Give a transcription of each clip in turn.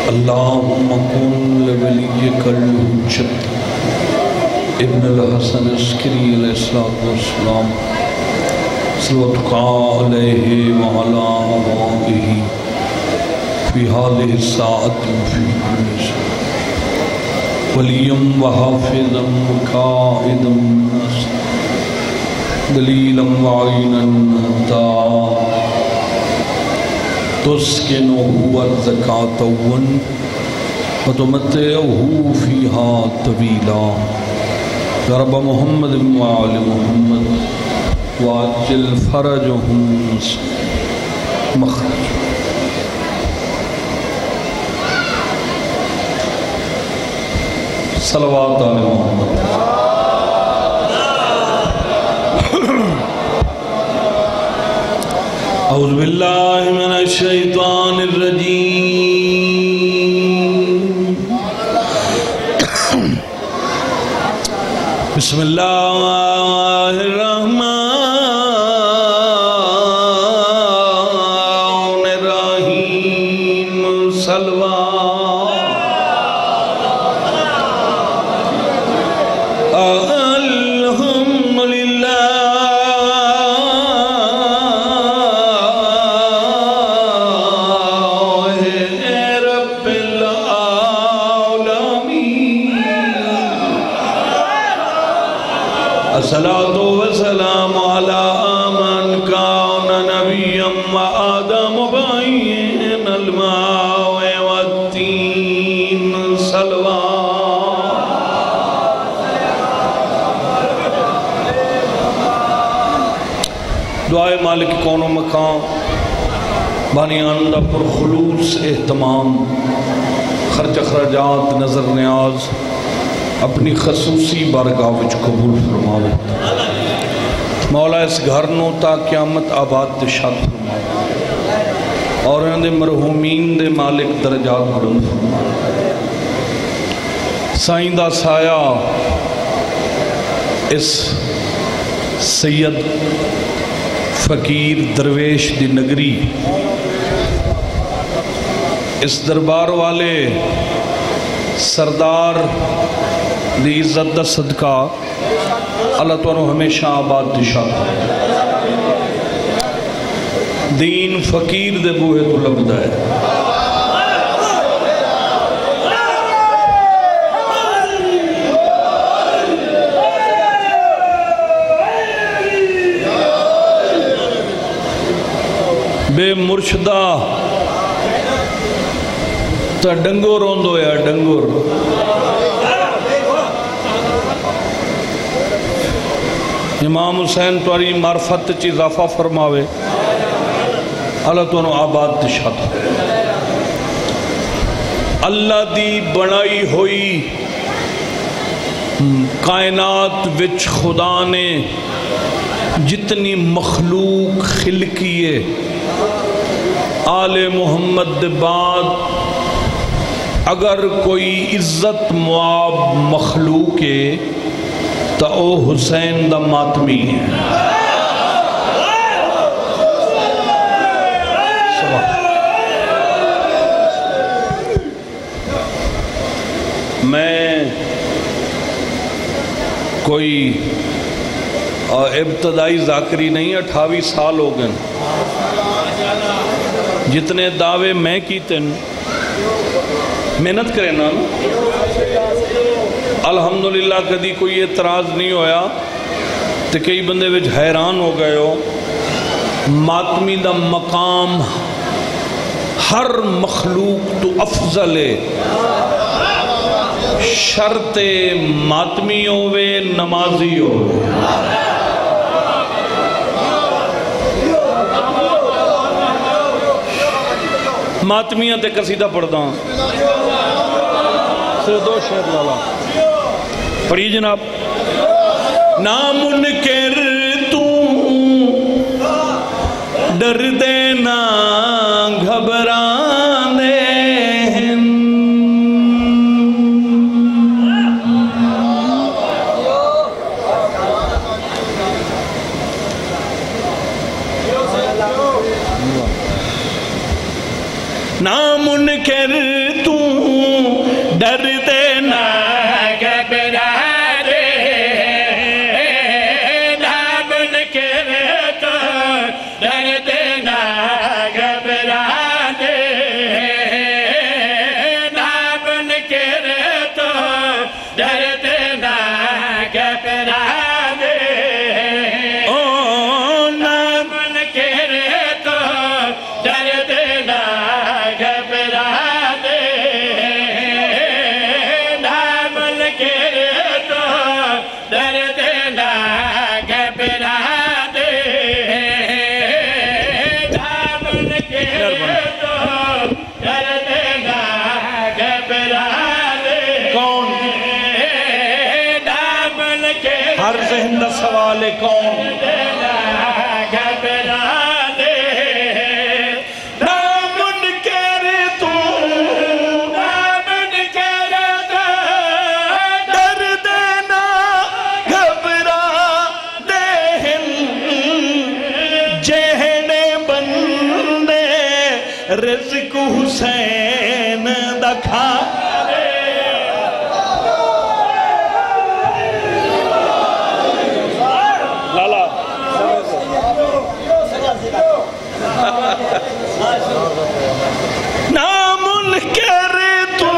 اللہم کن لولیک الحجت ابن الحسن عسکری علیہ السلام صلواتک علیہ وعلا آبائہ فی هذه الساعة وفی كل ساعة ولیم وحافظا وقائدا دلیلا وعینا تسکنه الزکاة وتمتعه فيها طویلا یا رب محمد وآل محمد وعجل فرجهم مخرج صلوات علی محمد اعوذ باللہ من الشیطان الرجیم بسم اللہ الرحمن الرحیم الصلاة والسلام على من كان نبيا وآدم بين الماء والتين دعائے مالک کون و مکان بانی آندہ پر خلوص اہتمام خرچ اخراجات نظر نیاز اپنی خصوصی بارگاہ وچ قبول فرماوے مولا اس گھر نو تا قیامت آباد شاد فرماوے اور ان دے مرحومین دے مالک درجات بلند فرماوے سائیں دا سایہ اس سید فقیر درویش دی نگری اس دربار والے سردار دی عزت دا صدقہ اللہ تعالیٰ ہمیشہ آباد دشاہ دین فقیر دے بوہے تو لبدا ہے بے مرشدہ تا ڈنگو روندو یا ڈنگور امام حسین تواری معرفت چی اضافہ فرماوے اللہ تو آباد دشاد اللہ دی بنائی ہوئی کائنات وچ خدا نے جتنی مخلوق خلقیے آل محمد دے بعد اگر کوئی عزت معاب مخلوق ہے تو او حسین دا ماتمی ہے میں کوئی ابتدائی ذاکری نہیں 28 سال ہو گئے جتنے دعوے میں کیتے محنت کریں نا الحمدللہ کدی کوئی اعتراض نہیں ہویا تو کئی بندے وچ حیران ہو گئے ہو ماتمی دا مقام ہر مخلوق تو افضل ہے شرط ماتمی ہوئے نمازی ہوئے ماتمیاں تے قصیدہ پڑھتا ہوں صرف 2 شعر لالا پڑھی جناب نامنکر تو ڈر دینا گھبرانے نامنکر تو دا سوال کون رزق حسین دا کھا لالا نامن کر تو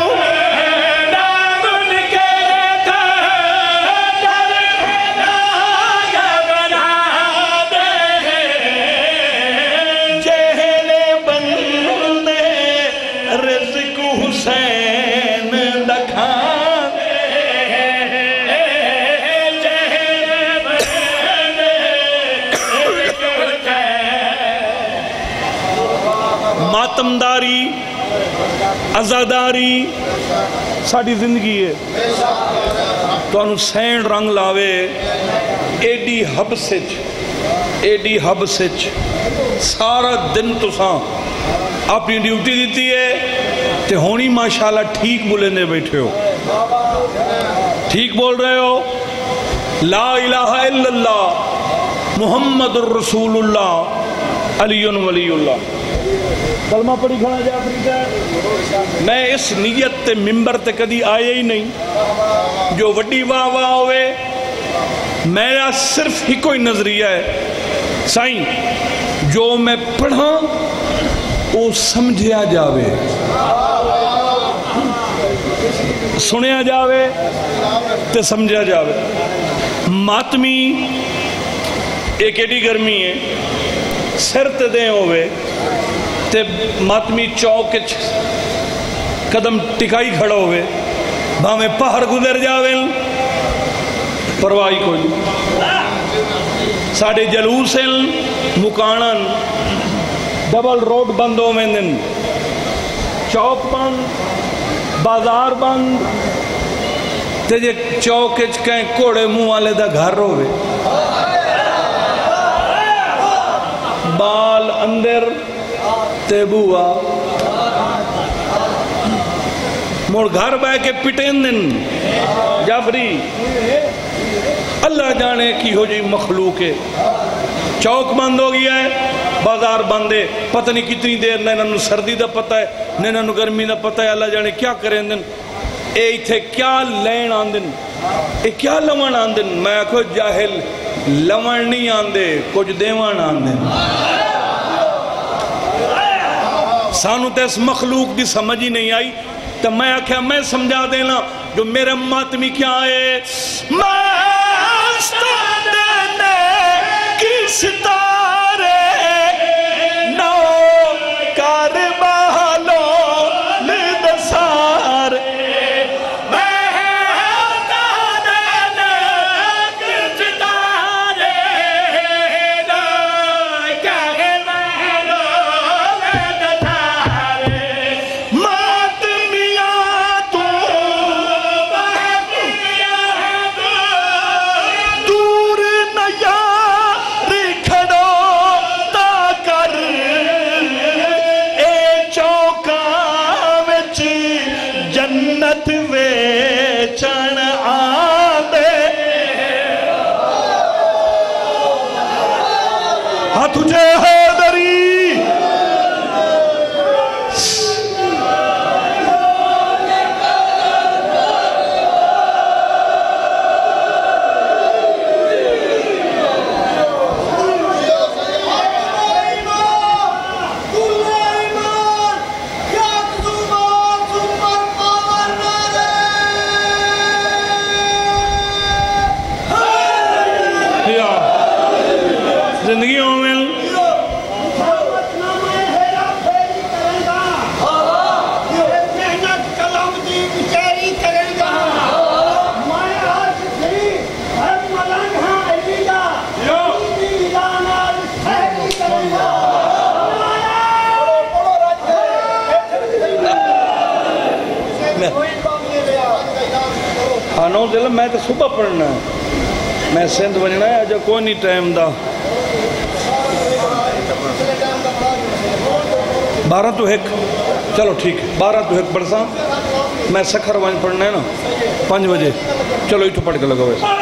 ماتمداری ازاداری ساڑی زندگی ہے تو انہوں سین رنگ لاوے ایڈی حب سچ سارا دن تو ساں اپنی ڈیوٹی دیتی ہے تے ہونی ماشاءاللہ ٹھیک بولنے بیٹھے ہو ٹھیک بول رہے ہو لا الہ الا اللہ محمد الرسول اللہ علی ولی اللہ کلمہ پڑھی کھانا جعفری کا میں اس نیت تے ممبر تے کدی آئے ہی نہیں جو وڈی واہ واہ ہوئے میرا صرف ہی کوئی نظریہ ہے سائیں جو میں پڑھاں وہ سمجھیا جاوے سنیا جاوے تے سمجھیا جاوے ماتمی ایک ایڈی گرمی ہے سر تے دیں ہوئے تے ماتمی چوک قدم ٹکائی کھڑا ہوئے بھامیں پہر گزر جاوے پرواہی کوئی ساڑھے جلوسیں مکانن ڈبل روڈ بندوں میں دن چوک بند بازار بند تے جے چوک کہیں کوڑے منہ والے دا گھر ہوئے بال اندر تے بوا موڑ گھر بے کے پٹین دن جعفری اللہ جانے کی ہو جی مخلوق ہے چوک بند ہو گیا ہے بازار بندے پتہ نہیں کتنی دیر نہ انہوں سردی دا پتہ ہے نہ انہوں گرمی دا پتہ ہے اللہ جانے کیا کریں دن اے تھے کیا لین آندن اے کیا لون آندن میں کوئی جاہل لون نہیں آندے کچھ دیوان آندن سانو تے اس مخلوق دی سمجھ ہی نہیں آئی تو میں آکھیا میں سمجھا دینا جو میرے ماتمی کیا ہے مستان نے کی ستارے نو کاربالو لدسار تجھے حیدری زندگی ہوں میں ہاں نو دل میں تو صبح پڑھنا ہے میں سندھ بننا ہے جو کوئی نہیں ٹائم دا 12 تو 1 چلو ٹھیک ہے 12 تو 1 پڑھتا میں سکھر وائن پڑھنا ہے نا 5 بجے چلو ایٹھو پڑھ کے لگا ویسے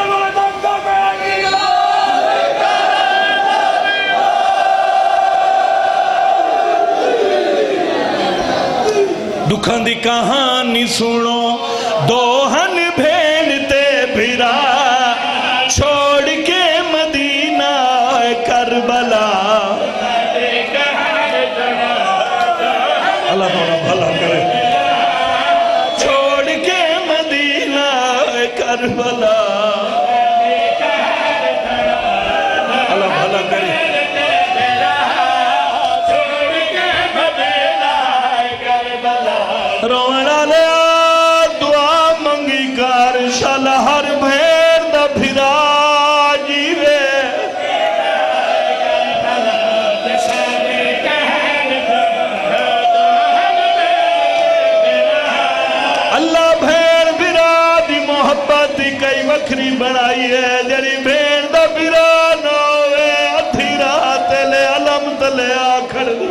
دکھان دی کہانی سنو دوہن بھیڑتے بھیرا چھوڑ کے مدینہ کربلا اللہ تعالیٰ بھلا کرے چھوڑ کے مدینہ کربلا اللہ بھلا کرے رونا لیا دعا منگی کر شل ہر بھیر دا بھرا جیوے اللہ بھیر بھرا دی محبت کئی وکھری بنائی ہے جری بھیر دا بھرا نوے اتھی رات لے علم تلے آکھڑ دی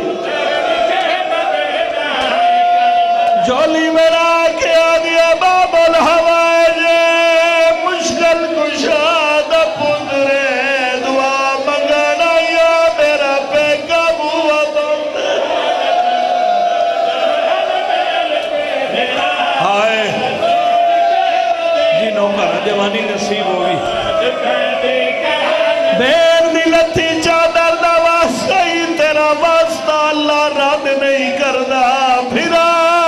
جولی میرا کیا دیا باب الحوائج مشکل کشاد پندرے دعا منگنا یا میرا پہ قابو ہائے جی نوکر جوانی نصیب ہوئی بیر دلتی چادر دا واسطہ ہی تیرا واسطہ اللہ رد نہیں کردہ پھرا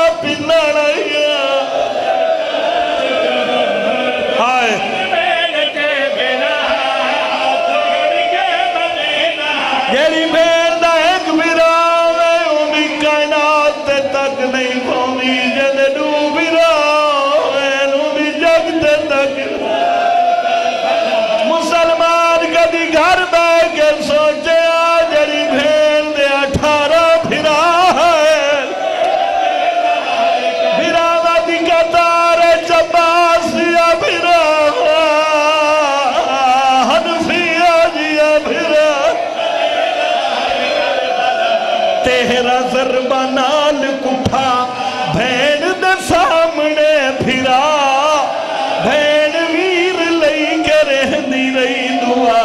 تیرا ضربہ نال کٹھا بھین دے سامنے پھرا بھین ویر لئی کے رہنی رہی دعا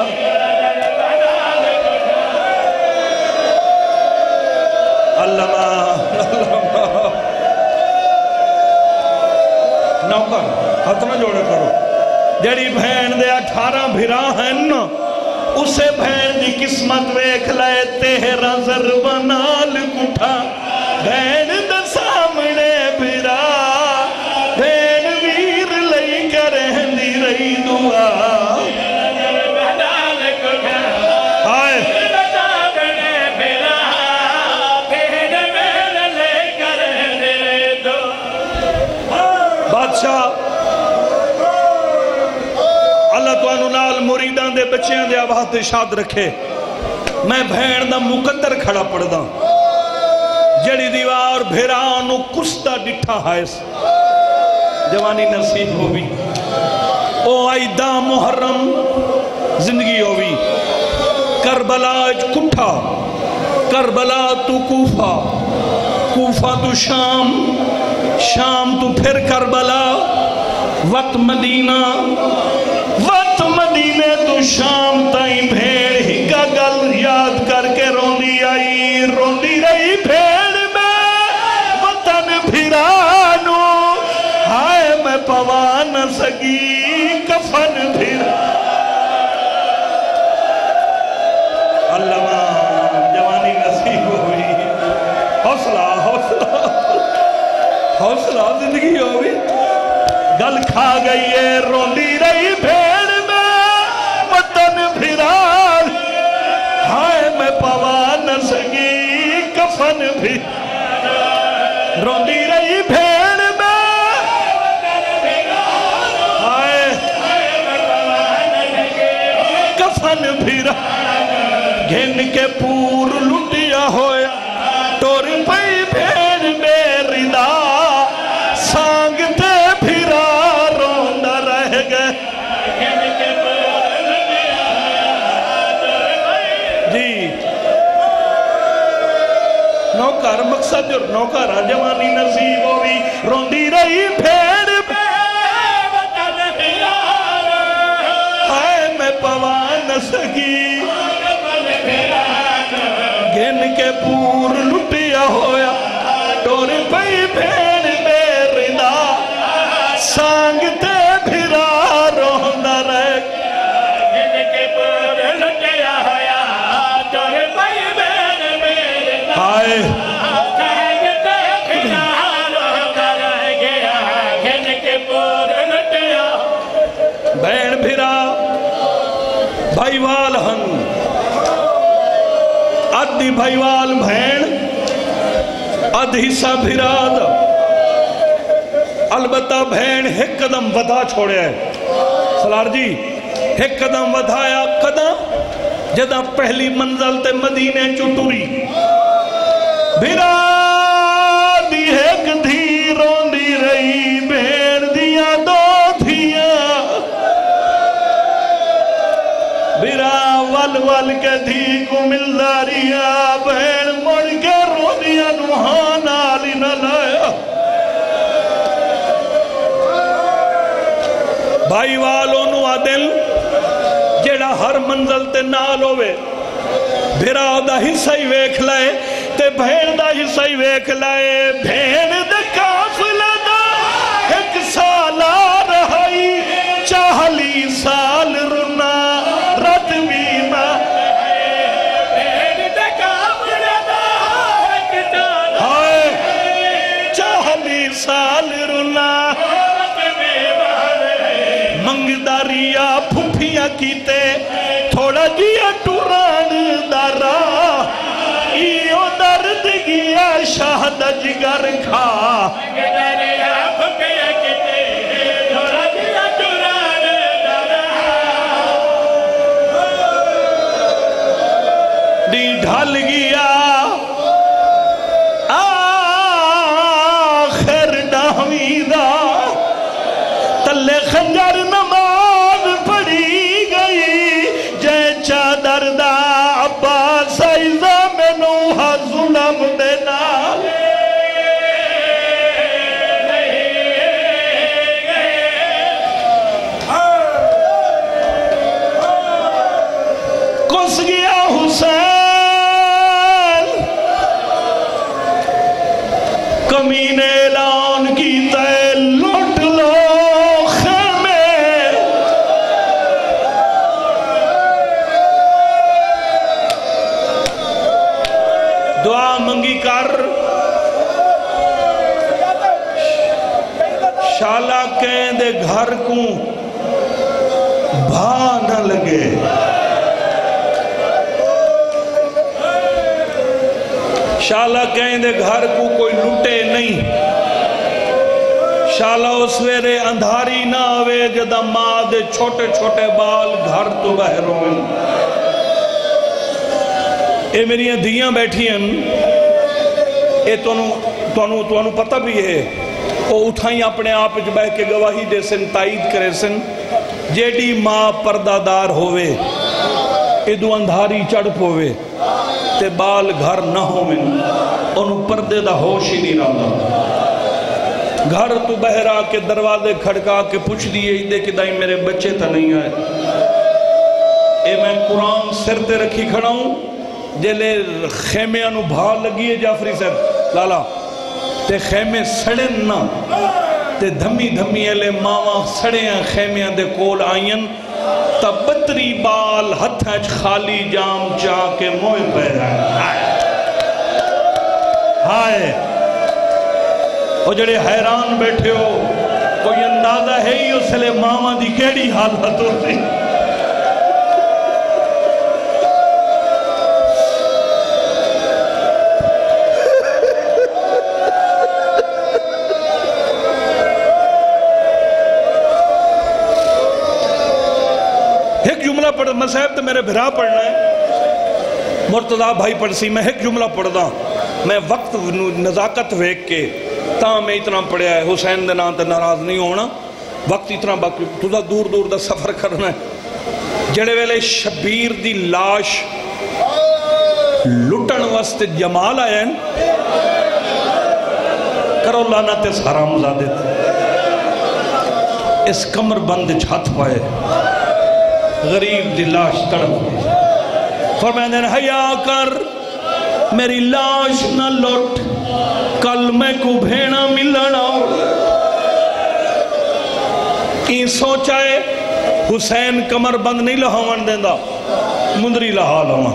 نوکر ہاتھ نہ جوڑے کرو جڑی بھین دے 18 بھرا ہیں نا اسے بھین دی قسمت ویکھ لائے تیرا ضربہ نال کٹھا بھین دے سامنے بھرا بھین ویر لئی کر رہندی رہی دعا بادشاہ اللہ تو انہوں نال مریدان دے بچیاں دے آباد شاد رکھے میں بھین دا مقدر کھڑا پڑ دا جڑی دیوار بھیرانو کستا ڈٹھا ہائس جوانی نصیب ہوئی او آئیدہ محرم زندگی ہوئی کربلا کٹھا کربلا تو کوفہ کوفہ تو شام شام تو پھر کربلا وقت مدینہ وقت مدینے تو شام تائیں بھیڑ ہی کا گل یاد کر کے روندی آئی روندی رہی بھیڑ میں وطن بھرانو ہائے میں پوا نہ سکی کفن بھرا اللہ جوانی نصیب ہوئی حوصلہ حوصلہ حوصلہ زندگی ہوئی گل کھا گئی ہے روندی رہی بھیڑ میں وطن بھران ہائے میں پوا نہ سکی کفن بھی روندی رہی بھیڑ میں ہائے کفن بھران گھن کے پور لٹیا ہویا ٹور پئی بھیڑ میں ردا سانگتے پھرا روندہ رہ گئے گھر مقصد اور نوکر جوانی نصیب ہوئی روندی رہی بھیڑ ہائے میں پوا نہ سکی گن کے پور لٹیا ہویا ٹور پئی بھیڑ بیرنا سانگتے پھرا روندہ رہ گن کے پور لٹیا ہویا ٹور پئی بھیڑ بیرنا ہائے سانگتے پھرا روندہ رہ گیا گن کے پور لٹیا بھیڑ پھرا بھائیوال ہن ادھی بھائیوال بھین ادھ حصہ بھراد البتہ بھین ایک قدم ودا چھوڑے ہے سلار جی ایک قدم ودایا قدم جدہ پہلی منزل تے مدینے چٹوری بھراد ایک دھی روندی رہی بھین دیا دو دھیاں بھرا ول ول کے دھی کو مل داریا بہن مڑ کے رو دیا نوحان آلی نہ لایا بھائی والوں نو عدل جیڑا ہر منزل تے نال ہوئے بھرا دا حصہ ہی ویکھ لائے تے بہن دا حصہ ہی ویکھ لائے بہن دا کافلہ دا ایک سال آ رہائی 40 سال رنا سال رنا منگداریا پھپھیاں کیتے تھوڑا جیا ٹوران دارا ایو درد گیا شاہد جگر کھا منگداریا پھپھیاں کیتے تھوڑا جیا ٹوران دارا دی ڈھال گیا تلے خنجر نماز پڑھی گئی جے چادر دا عباس ایزا میں نوحا ظلم دینا کس گیا حسین کمینے اعلان کی تے لوٹ لو دعا منگی کر شالا کہیں دے گھر کو بھا نہ لگے شالا کہیں دے گھر کو کوئی لٹے نہیں شالا اس ویرے اندھاری نہ آوے جدہ ماں دے چھوٹے چھوٹے بال گھر تو باہر ہوئے اے میری دھیاں بیٹھی ہیں اے تو پتہ بھی ہے وہ اٹھائیں اپنے آپ جبہ کے گواہی دے سن تائید کرے سن جیڑی ماں پردہ دار ہوئے ادو اندھاری چڑھ پوے تے بال گھر نہ ہوئے انہوں پردے دا ہوش ہی نہیں رہا گھر تو بہرا کے دروازے کھڑکا کے پوچھ دیئے دے کہ دائیں میرے بچے تا نہیں آئے اے میں قرآن سر تے رکھی کھڑا ہوں جلے خیمے انو بھا لگیے جعفری صاحب لالا تے خیمے سڑن نہ تے دھمی دھمی ایلے ماما سڑے ہیں خیمے دے کول آئین تا بطری بال ہتھاچ خالی جام چاہ کے موئے پہ رہے ہائے وہ جڑے حیران بیٹھے ہو کوئی اندازہ ہے ہی اس لئے ماما دی کیڑی حالت ہوتی ایک جملہ پڑھ مسائب تو میرے بھرا پڑھنا ہے مرتضیٰ بھائی پڑھ سی میں ایک جملہ پڑھ دا میں وقت نزاکت ویک کے تاں میں اتنا پڑھیا ہے حسین دے نام تے ناراض نہیں ہونا وقت اتنا باقی تو دا دور دور دا سفر کرنا ہے جڑے ویلے شبیر دی لاش لٹن واسطے جمال آئے ہیں کرو لعنت اس حرام زادے اس کمر بند چھت پائے غریب دی لاش تڑپ فرمائیں دیں حیا کر میری لاش نہ لوٹ کل میں کو بھینا ملنا کی سوچائے حسین کمر بند نہیں لہاون دیندہ مندری لہا لہا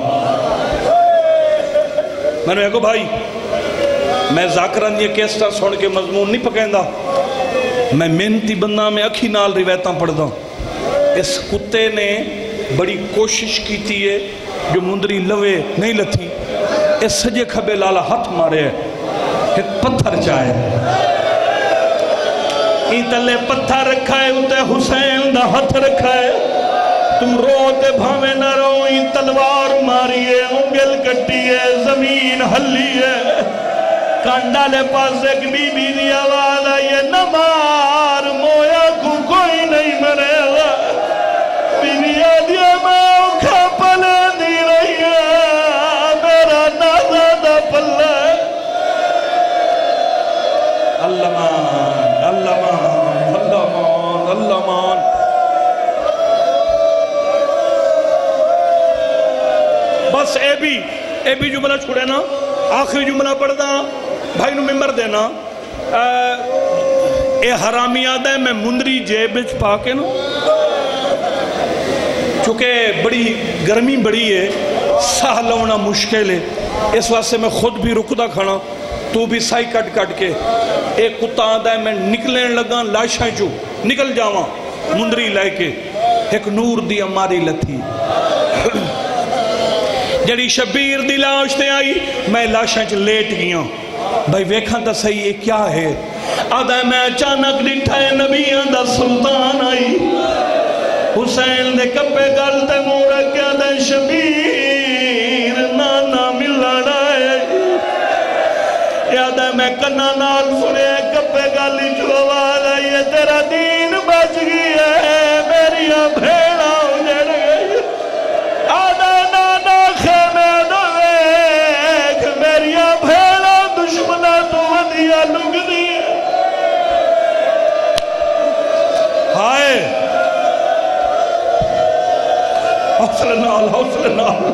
میں نے کہا بھائی میں ذاکران یہ کیسٹا سوڑ کے مضمون نہیں پکیندہ میں محنتی بندہ میں اکھی نال روایتاں پڑھ دا اس کتے نے بڑی کوشش کی تھی ہے جو مندری لوے نہیں لتھی اس سجے کھبے لالا ہاتھ مارے ایک پتھر چاہے این تلے پتھر رکھا ہے اتے حسین دا ہاتھ رکھا ہے تم روتے بھامے نہ رو این تلوار ماری ہے انگل کٹی ہے زمین ہلی ہے کانڈا لے پاس ایک بی بی دی آواز آئیے نہ مار مویا کو کوئی نہیں مرے گا بی بی آدیا میں اوکھا پلے دی رہی ہے میرا نازادہ پلے اللہ مان اللہ مان اللہ مان اللہ مان بس اے بھی جملہ چھوڑے نا آخری جملہ پڑھ دا بھائی نو ممبر دینا اے حرامی آدھا ہے میں مندری جیب پا کے نا چونکہ بڑی گرمی بڑی ہے ساہ لونا مشکل ہے اس واسطے میں خود بھی رکدہ کھانا تو بھی سائی کٹ کٹ کے ایک کتا آدھا ہے میں نکلیں لگا لاشاں چو نکل جاواں مندری لائے کے ایک نور دی ہماری لتھی جڑی شبیر دی لاش تے آئی میں لاشاں چ لیٹ گیا بھائی ویکھاں تا صحیح یہ کیا ہے آدھا میں اچانک ڈٹھائے نبیان دا سلطان آئی حسین دے کپے گل تے مورا کیا دے شبیر نانا ملنا ہے یادہ میں کنا نال سنے کپے گل جو آواز آئی ہے تیرا دین بچ گئی ہے میری بھیڑا اجڑ گئی آدھا نانا خیمے دویک میری بھیڑا دشمنہ تو ودیا لگ دی ہائے حوصلہ نال حوصلہ نال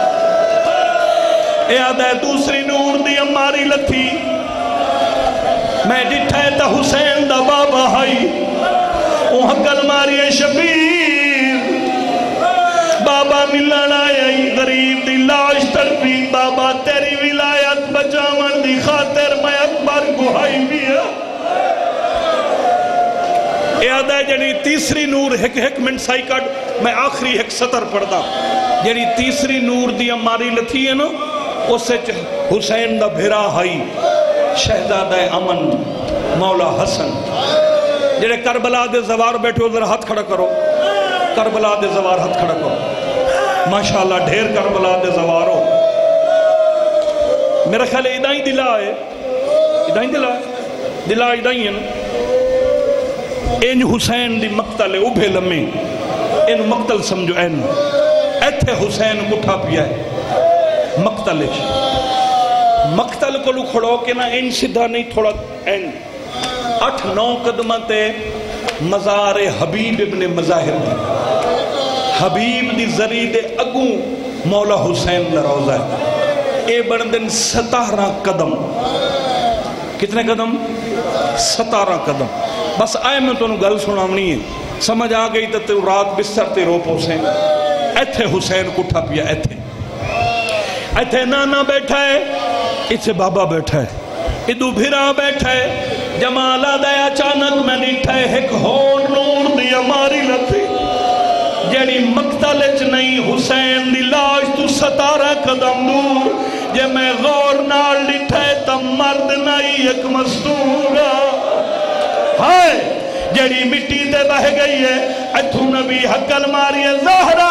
یاد ہے دوسری نور دی ہماری لتھی میں ڈٹھائے تا حسین دا بابا ہائی وہاں کل ماری شبیر بابا ملنا آئی غریب دی لاش تڑپی بابا تیری ولایت بچاون دی خاطر میں اکبر گوھائی بیا یاد ہے جنی تیسری نور ایک منٹ سائی کٹ میں آخری ایک سطر پڑھ دا جنی تیسری نور دی ہماری لتھی ہے نا اس سے حسین دا بھیرا ہائی شہزادہ امن مولا حسن جنہیں کربلا دے زوار بیٹھے ادھر ہاتھ کھڑا کرو کربلا دے زوار ہاتھ کھڑا کرو ماشاءاللہ ڈھیر کربلا دے زوارو میرا خیال ہے ادائیں دلا ہے ادائیں دلا ہے دلا ادائیں ہیں این حسین دی مقتل ابھے لمیں این مقتل سمجھو این ایتھے حسین کٹھا پیا ہے مقتل مقتل کو لو کھڑو کہ نہ این سدھا نہیں تھوڑا این 8-9 قدمہ تے مزار حبیب ابن مظاہر دی حبیب دی ذریعہ اگوں مولا حسین دا روزہ ہے اے بندن 17 قدم کتنے قدم 17 قدم بس آئے میں تو گل سنامنی ہے سمجھ آ گئی تو رات بستر تے رو پوسیں ایتھے حسین کٹھا پیا ایتھے نانا بیٹھا ہے اتھے بابا بیٹھا ہے ادو بھیرا بیٹھا ہے جمالہ دے اچانک میں ڈٹھا ہے ایک ہور نور دی ہماری لتھی جیڑی مقتلچ نہیں حسین دی لاش تو 17 قدم دور جے میں غور نال ڈٹھا ہے تم مرد نہیں ایک مستورہ ہائے جیڑی مٹی دے بہ گئی ہے اتھو نبی حقل ماری ہے زہرہ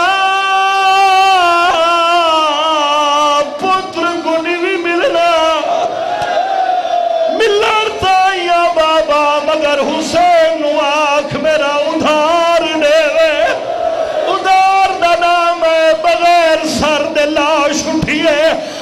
مگر حسین آنکھ میرا ادھار دے ادھار دا نام ہے بغیر سر دے لاش اٹھیے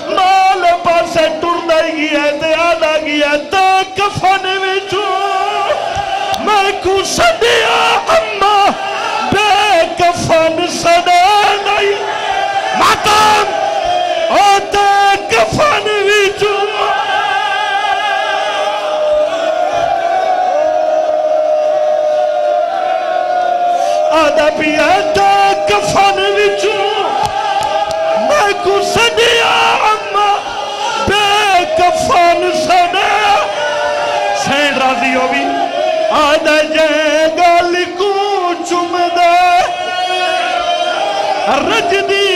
کو سدیا اما بے کفن سڑے نہیں ماتم آتے کفن وچوں آدھا بھی آتا کفن وچوں میں کو سدیا اما بے کفن سڑے سین راضی ہو بھی آدھا جے گل کو چم دے رج دی